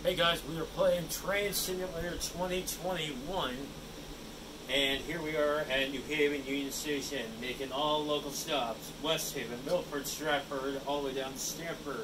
Hey guys, we are playing Train Simulator 2021, and here we are at New Haven Union Station, making all local stops. West Haven, Milford, Stratford, all the way down to Stamford.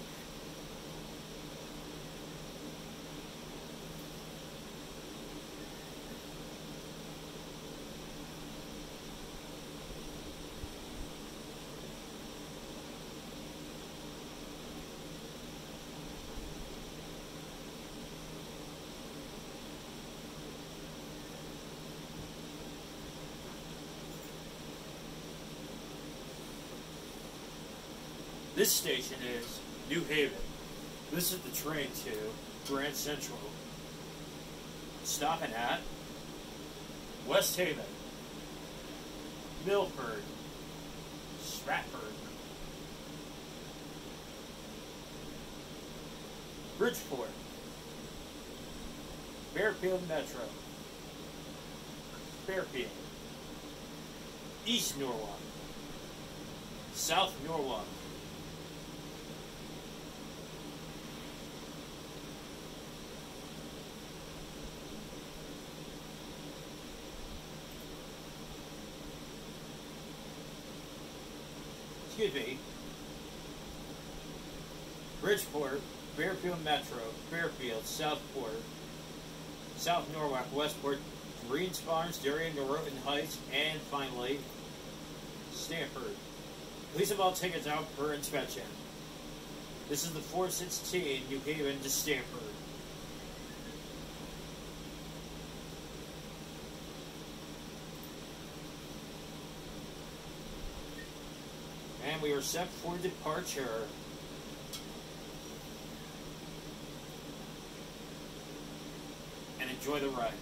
This station is New Haven. This is the train to Grand Central. Stopping at West Haven, Milford, Stratford, Bridgeport, Fairfield Metro, Fairfield, East Norwalk, South Norwalk, Bridgeport, Fairfield Metro, Fairfield, Southport, South Norwalk, Westport, Greensbarns, Darien, Noroton Heights, and finally, Stamford. Please have all tickets out for inspection. This is the 416 New Haven to Stamford. And we are set for departure. And enjoy the ride.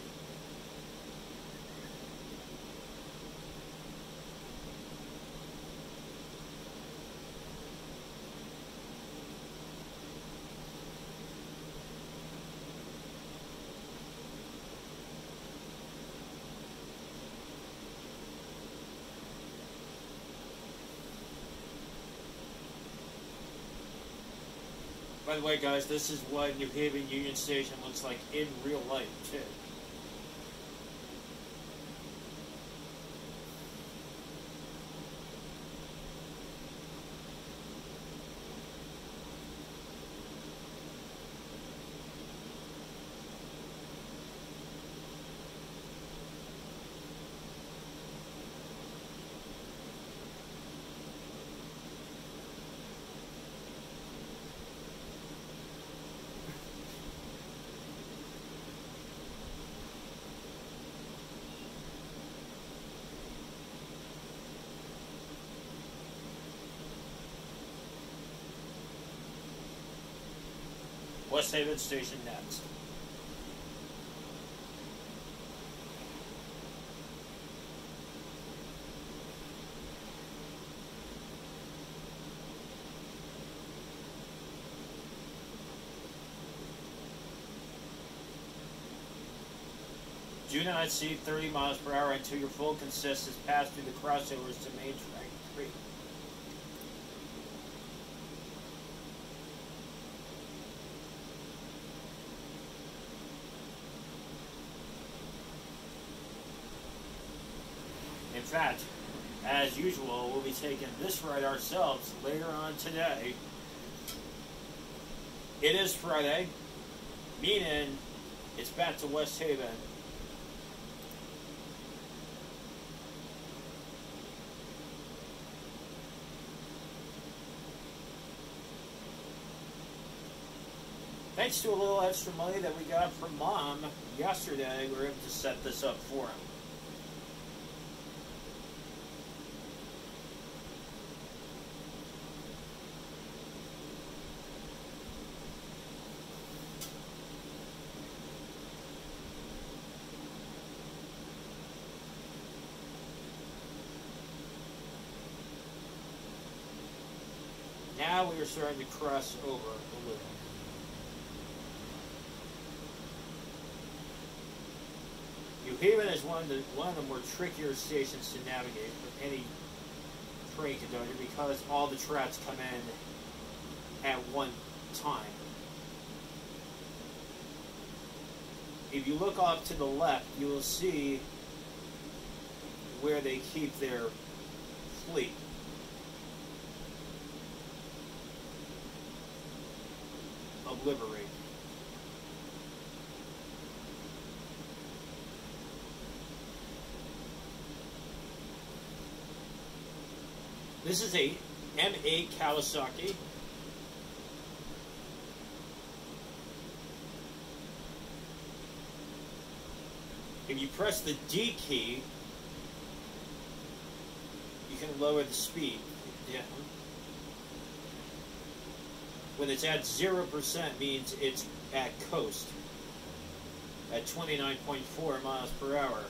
By the way, guys, this is what New Haven Union Station looks like in real life, too. West Haven Station next. Do not exceed 30 miles per hour until your full consist is passed through the crossovers to Main Train 3. In fact, as usual, we'll be taking this ride ourselves later on today. It is Friday, meaning it's back to West Haven. Thanks to a little extra money that we got from Mom yesterday, we were able to set this up for him. Now we are starting to cross over a little. New Haven is one of the more trickier stations to navigate for any train conductor because all the tracks come in at one time. if you look off to the left, you will see where they keep their fleet. Of livery. This is a M8 Kawasaki. If you press the D key, you can lower the speed. Yeah. When it's at 0% means it's at coast at 29.4 miles per hour.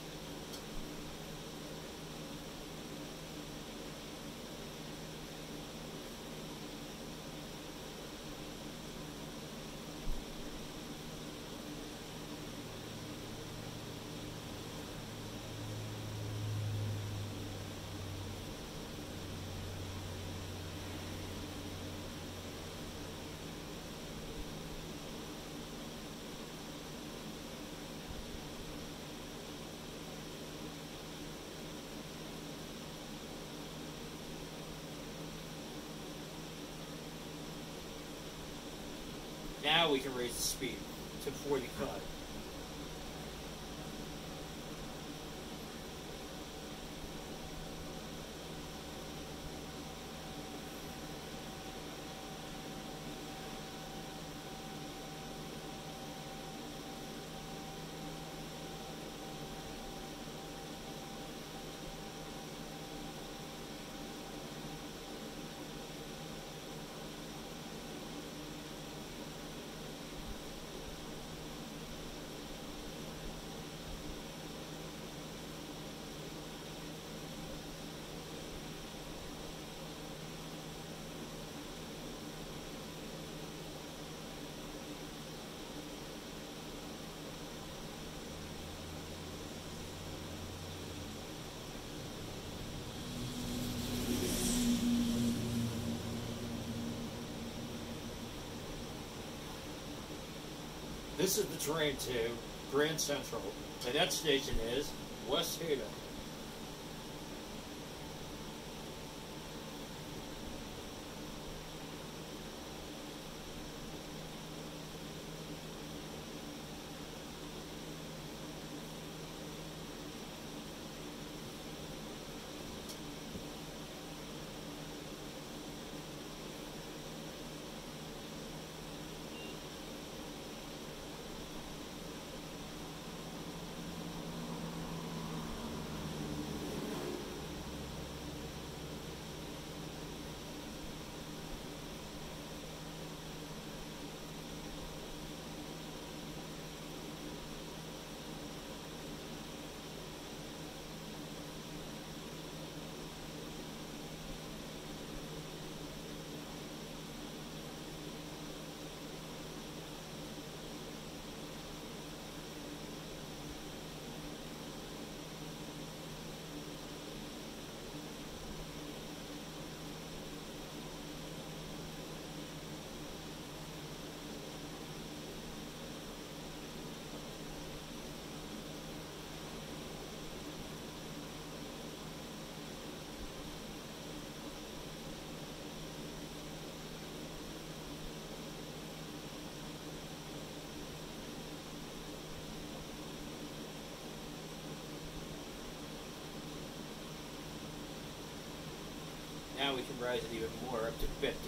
Now we can raise the speed to 45. This is the train to Grand Central. The next station is West Haven. Now we can rise it even more, up to 50.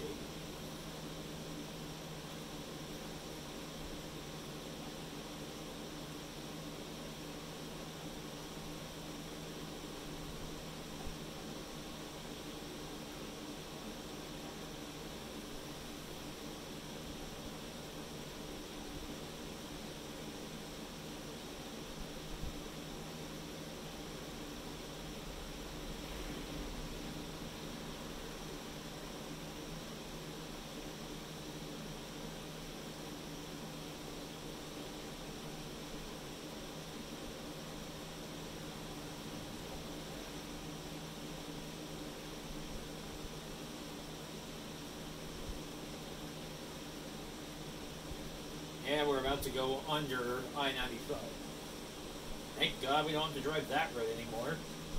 And we're about to go under I-95. Thank God we don't have to drive that road anymore.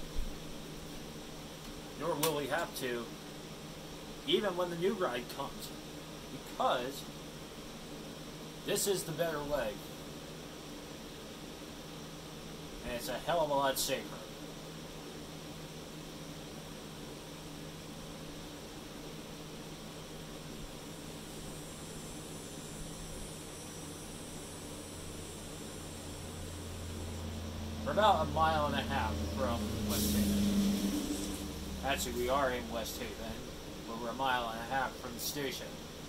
Nor will we have to, even when the new ride comes. Because this is the better way. And it's a hell of a lot safer. We're about 1.5 miles from West Haven. Actually, we are in West Haven, but we're 1.5 miles from the station.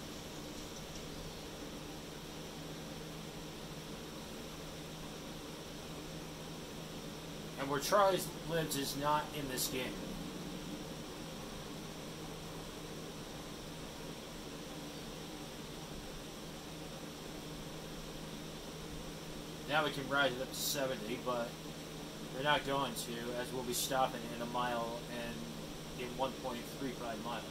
And where Charlie lives is not in this game. Now we can rise it up to 70, but we're not going to, as we'll be stopping in 1 mile and in 1.35 miles.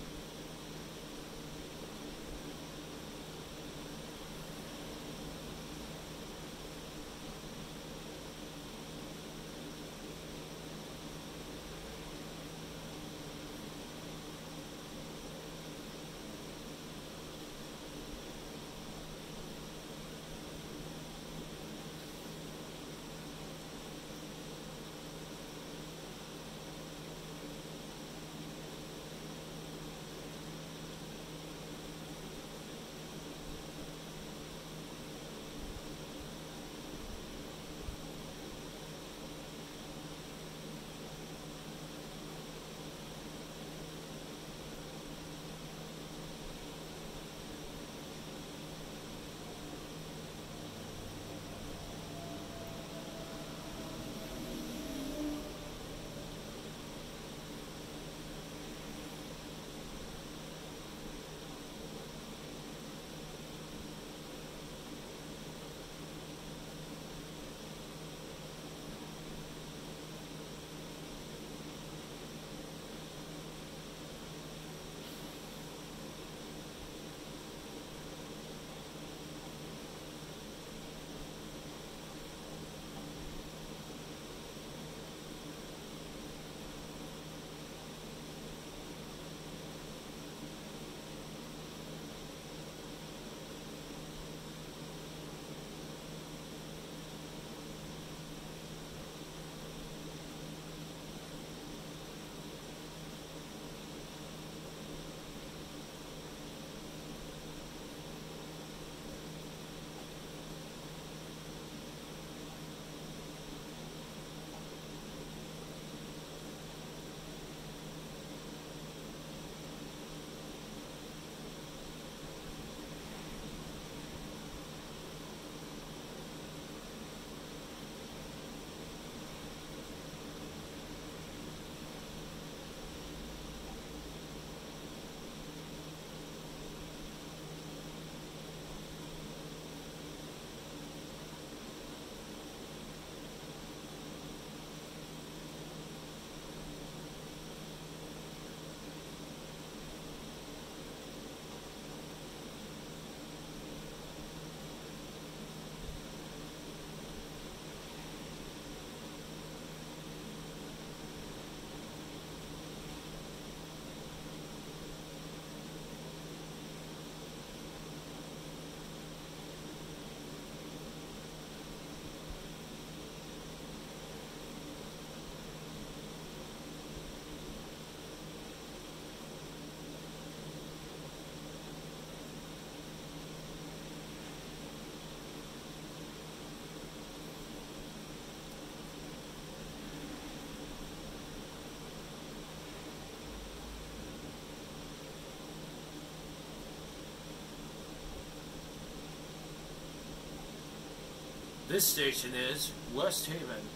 This station is West Haven.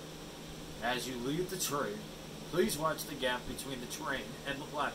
As you leave the train, please watch the gap between the train and the platform.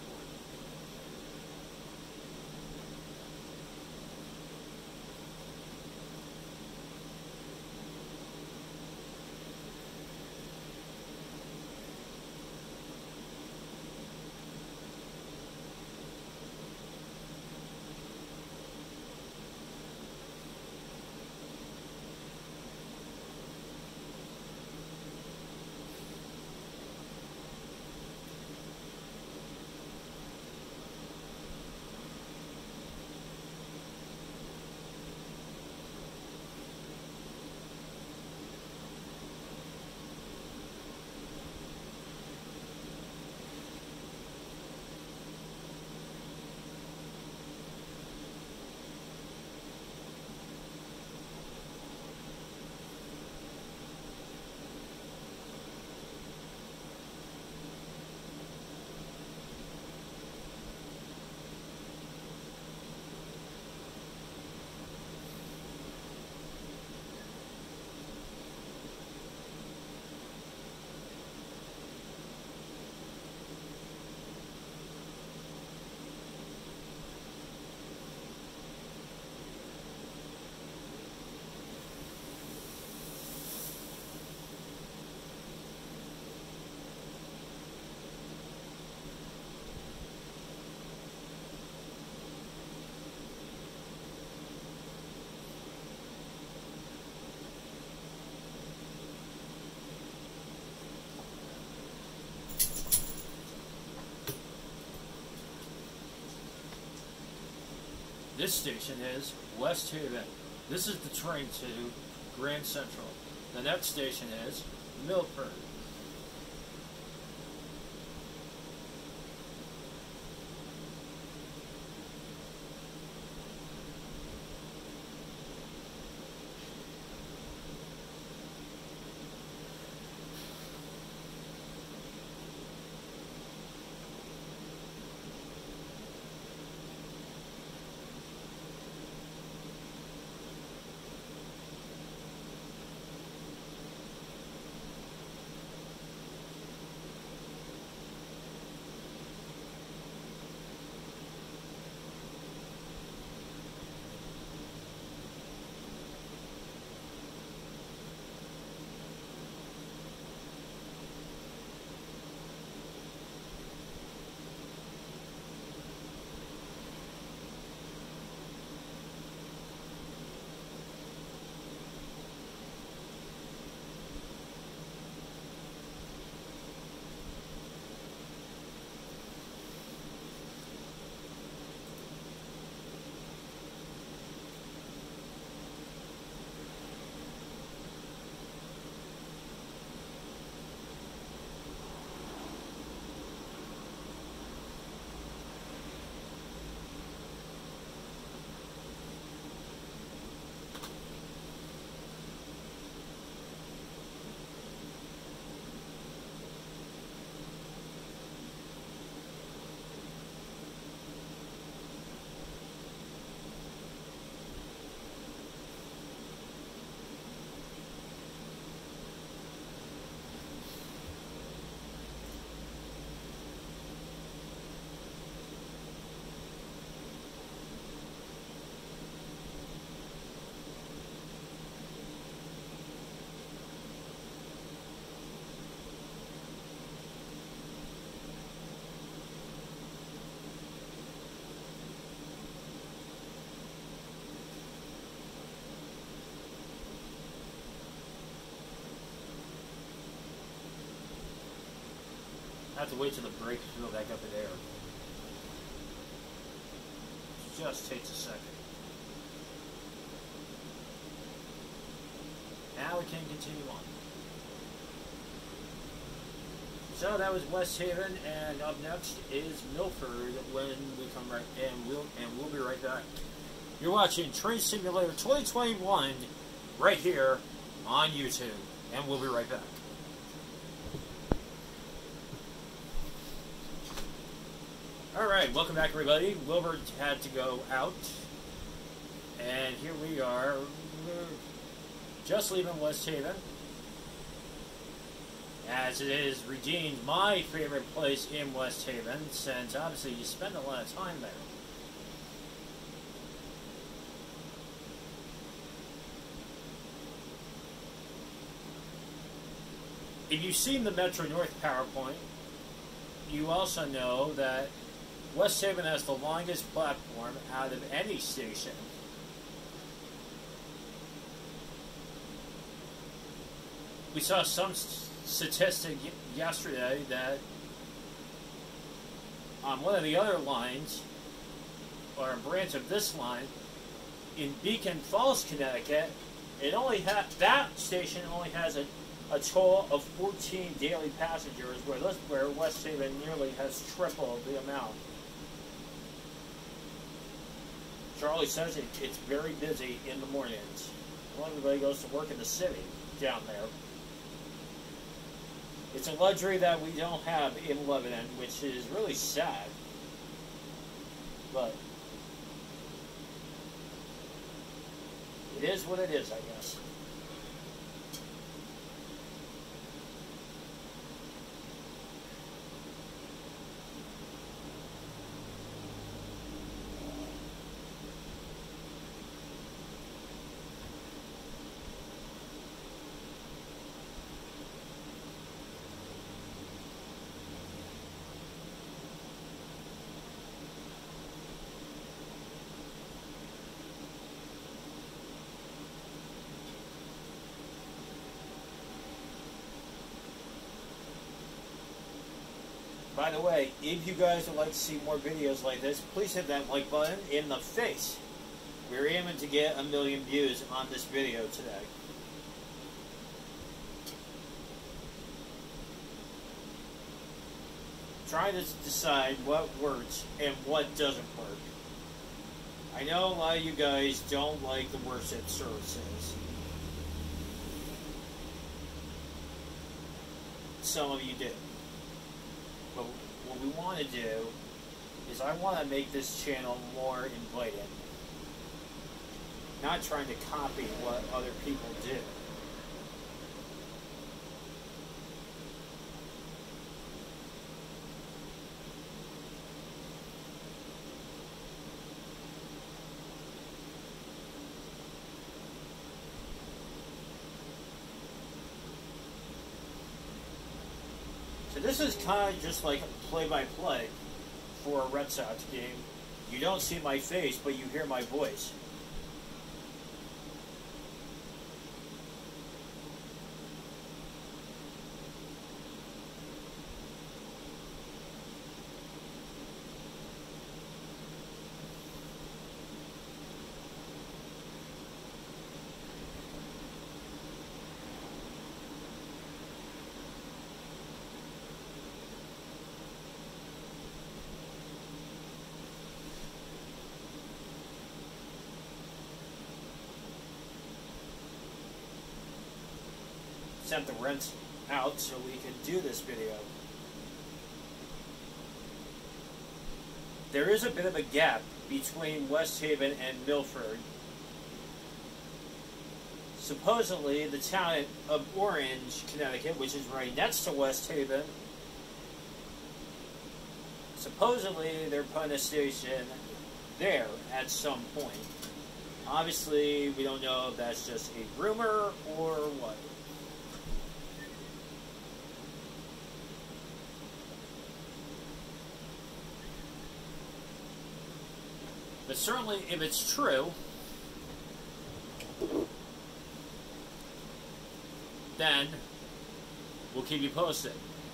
This station is West Haven. This is the train to Grand Central. The next station is Milford. I have to wait till the brakes fill back up in air. Just takes a second. Now we can continue on. So that was West Haven, and up next is Milford when we come right, and we'll be right back. You're watching Train Simulator 2021 right here on YouTube, and we'll be right back. Alright, welcome back everybody. Wilbur had to go out. And here we are. We're just leaving West Haven. As it is redeemed my favorite place in West Haven, since obviously you spend a lot of time there. If you've seen the Metro North PowerPoint, you also know that West Haven has the longest platform out of any station. We saw some statistic yesterday that on one of the other lines, or a branch of this line, in Beacon Falls, Connecticut, that station only has a total of 14 daily passengers, where West Haven nearly has triple the amount. Charlie says it's very busy in the mornings. Well, everybody goes to work in the city down there. It's a luxury that we don't have in Lebanon, which is really sad. But it is what it is, I guess. By the way, if you guys would like to see more videos like this, please hit that like button in the face. We're aiming to get 1 million views on this video today. Trying to decide what works and what doesn't work. I know a lot of you guys don't like the worship services. Some of you do. But what we want to do is I want to make this channel more inviting. Not trying to copy what other people do. So this is kind of just like a play-by-play for a Red Sox game. You don't see my face, but you hear my voice. Sent the rent out so we can do this video. There is a bit of a gap between West Haven and Milford. Supposedly, the town of Orange, Connecticut, which is right next to West Haven, supposedly they're putting a station there at some point. Obviously, we don't know if that's just a rumor or what. But certainly, if it's true, then we'll keep you posted.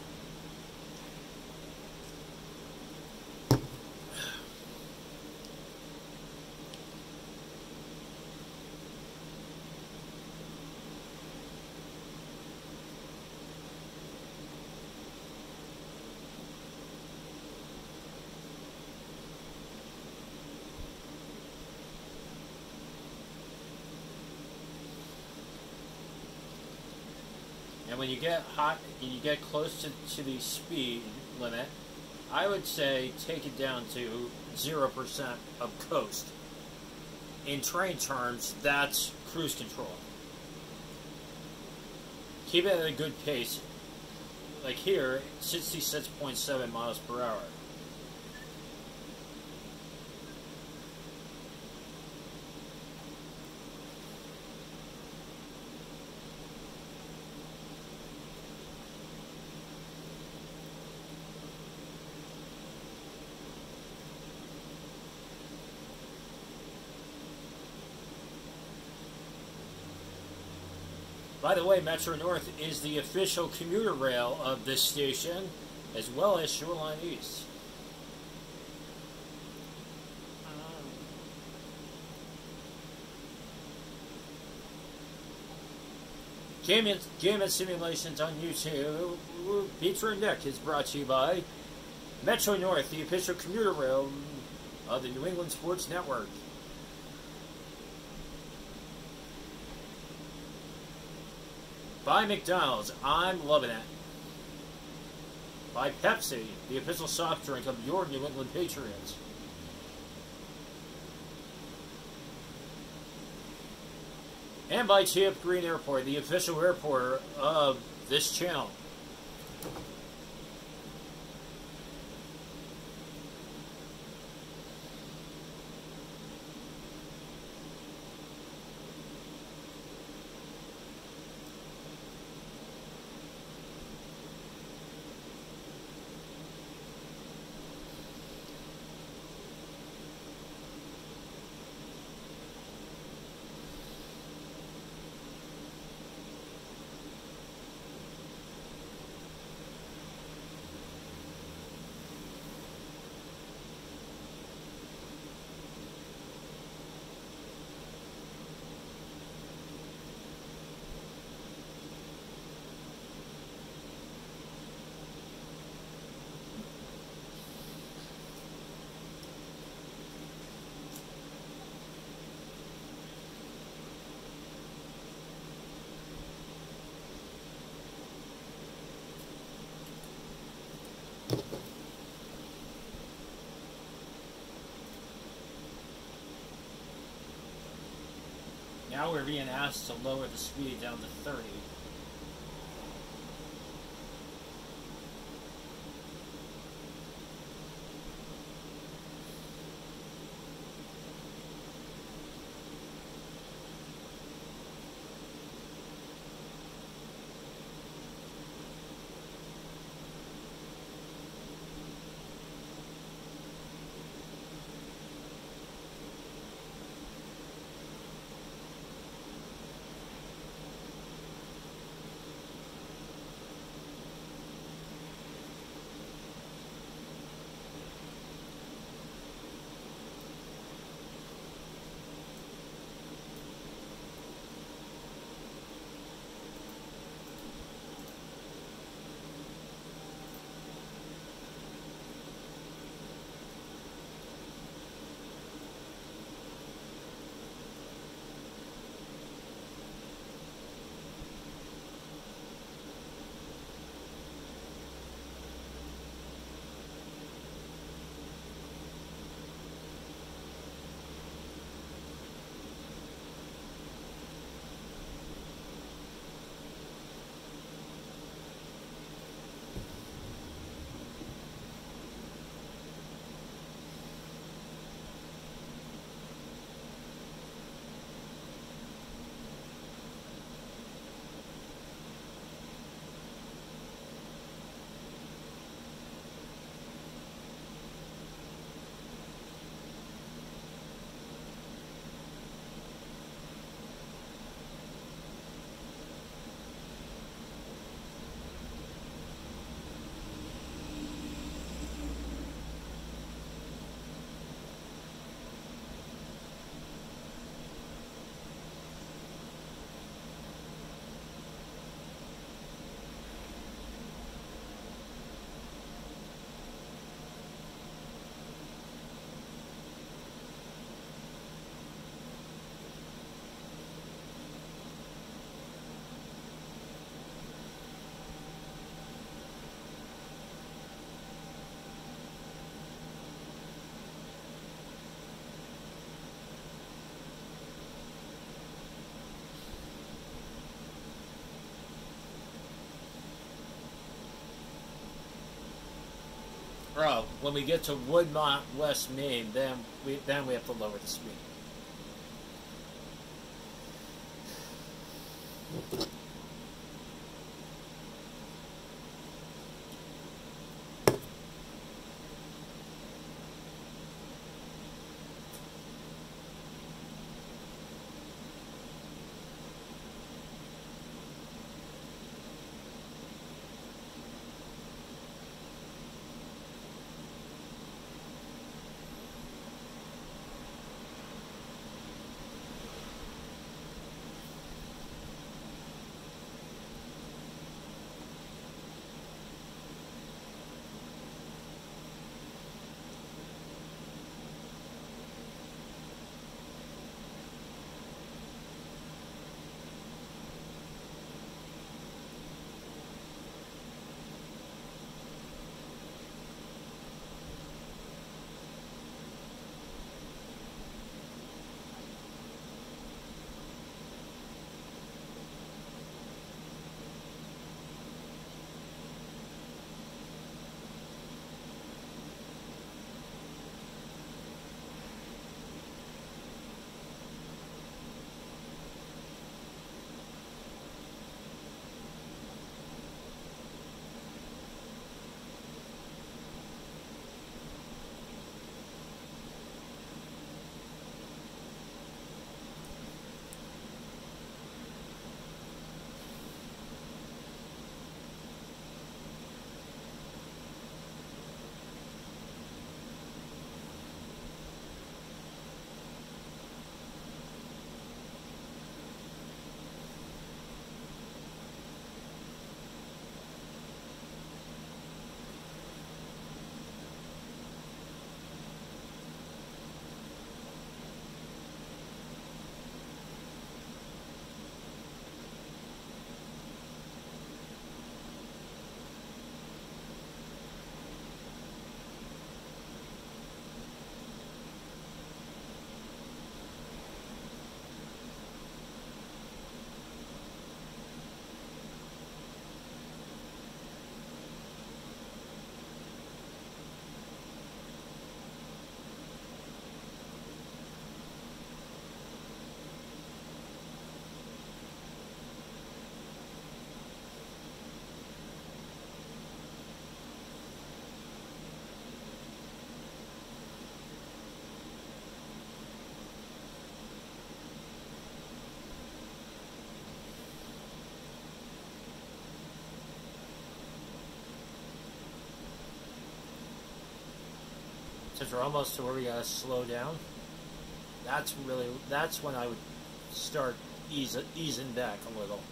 And when you get hot and you get close to the speed limit, I would say take it down to 0% of coast. In train terms, that's cruise control. Keep it at a good pace. Like here, 66.7 miles per hour. By the way, Metro North is the official commuter rail of this station, as well as Shoreline East. Game and Simulations on YouTube. Peter and Nick is brought to you by Metro North, the official commuter rail of the New England Sports Network. By McDonald's, I'm loving it. By Pepsi, the official soft drink of your New England Patriots. And by TF Green Airport, the official airport of this channel. Now we're being asked to lower the speed down to 30. When we get to Woodmont West Main, then we have to lower the speed. Because we're almost to where we gotta slow down. That's when I would start easing back a little.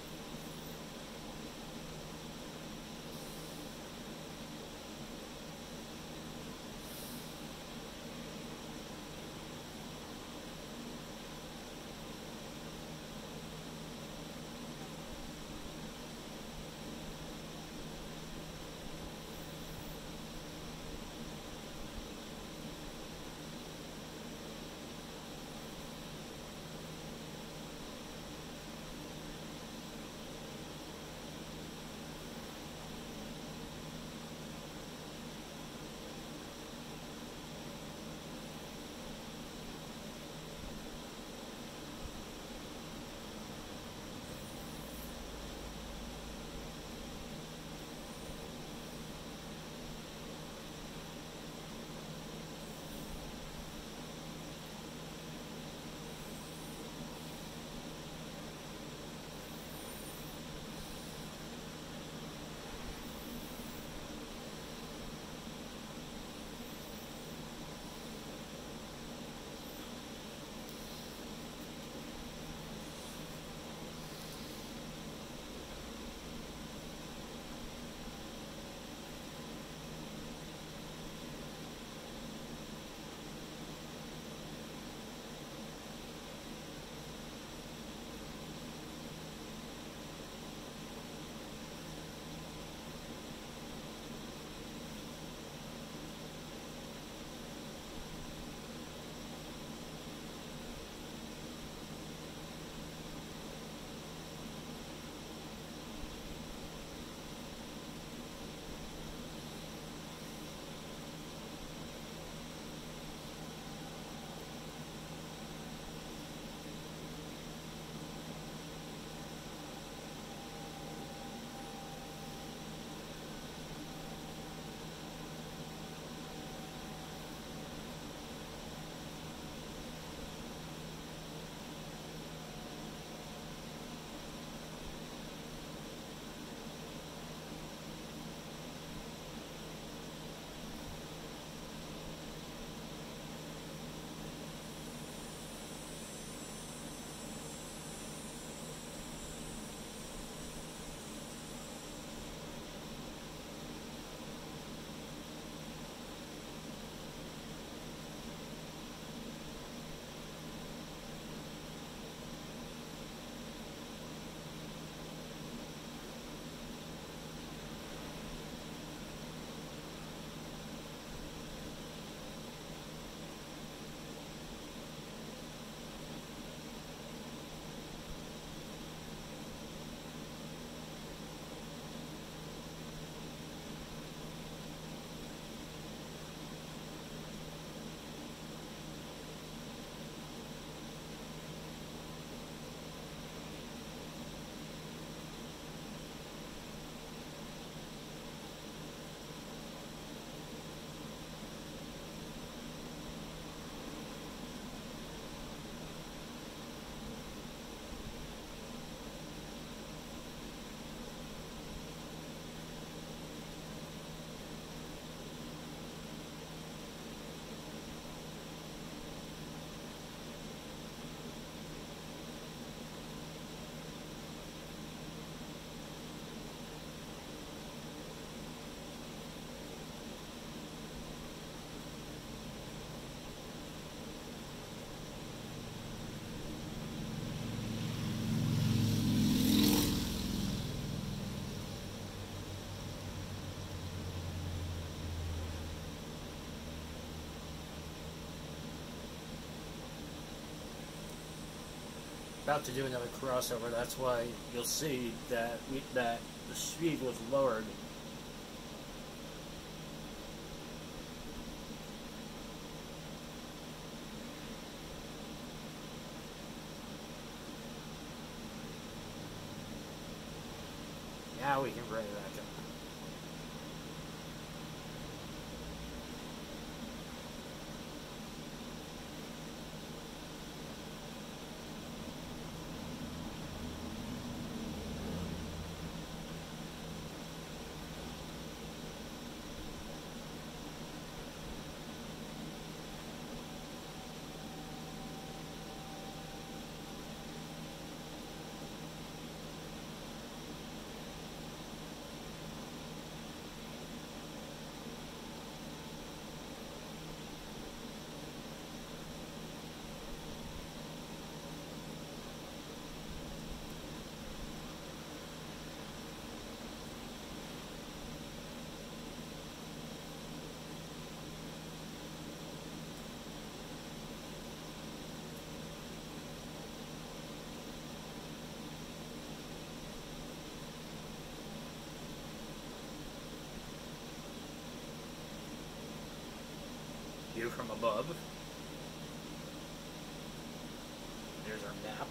About to do another crossover. That's why you'll see that that the speed was lowered. Now we can bring it back up. above. There's our map.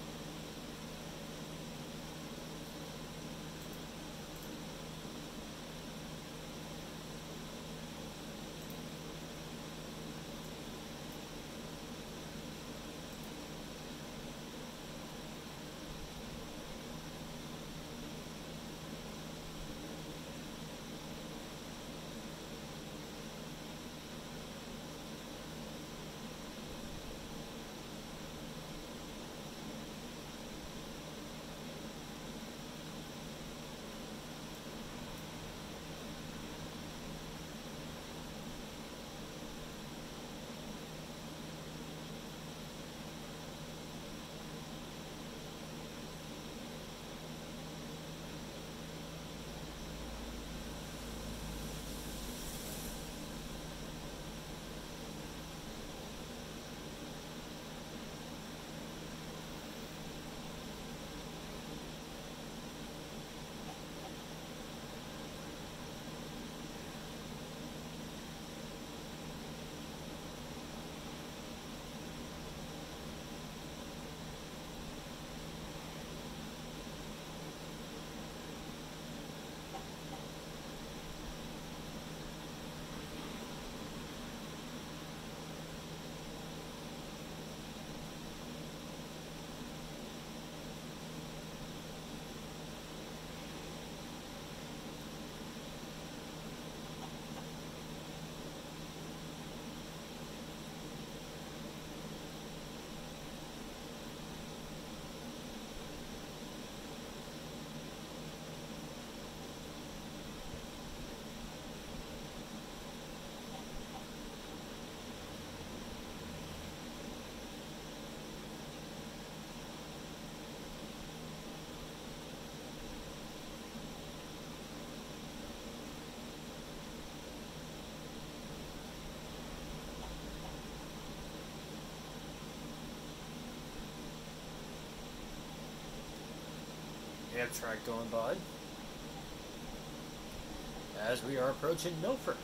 Amtrak going by as we are approaching Milford.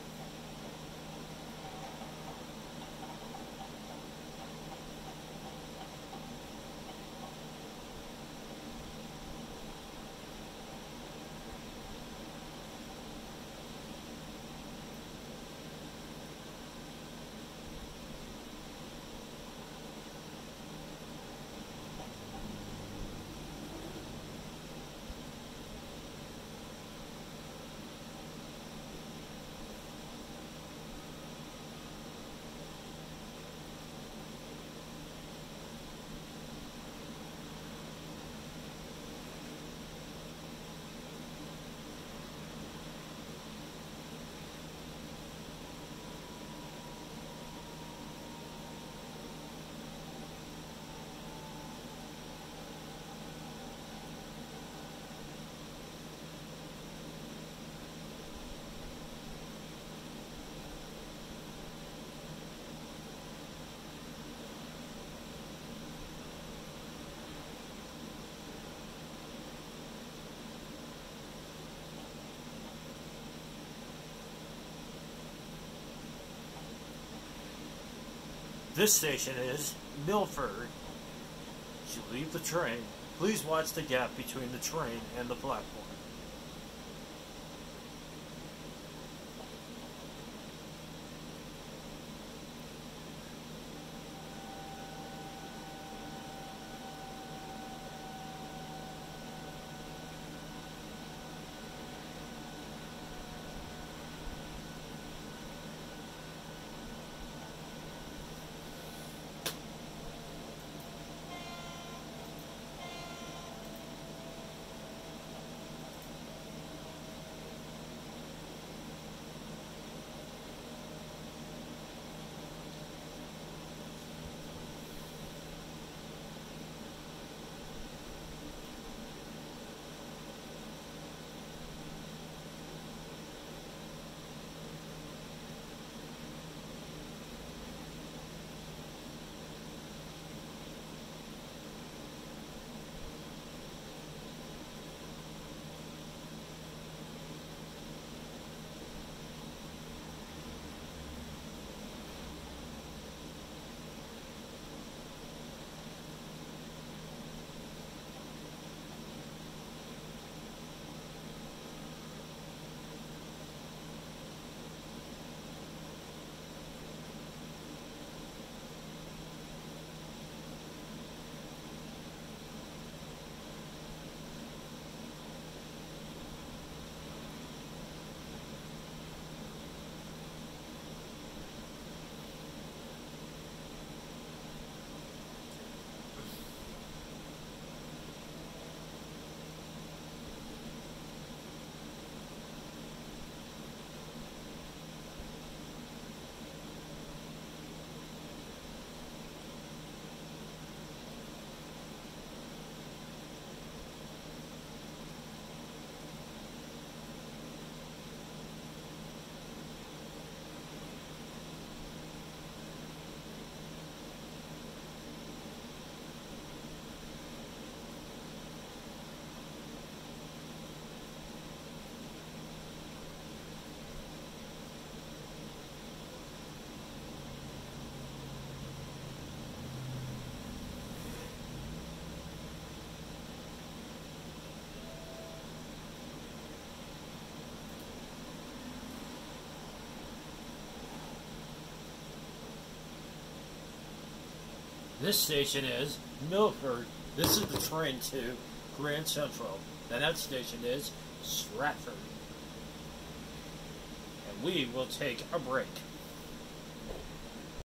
This station is Milford. As you leave the train, please watch the gap between the train and the platform. This station is Milford. This is the train to Grand Central. The next station is Stratford. And we will take a break.